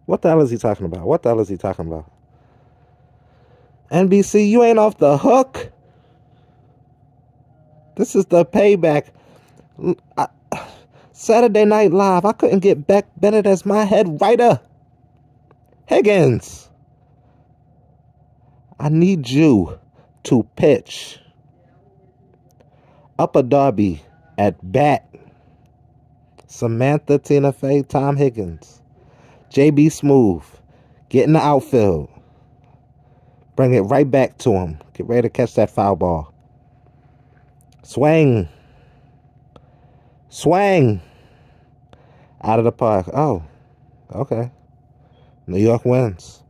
What the hell is he talking about? What the hell is he talking about? NBC, you ain't off the hook. This is the payback. Saturday Night Live, I couldn't get Beck Bennett as my head writer. Higgins, I need you to pitch Upper Darby at bat. Samantha, Tina Fey, Tom Higgins, JB Smooth, get in the outfield. Bring it right back to him. Get ready to catch that foul ball. Swing. Swing. Out of the park. Oh, okay. New York wins.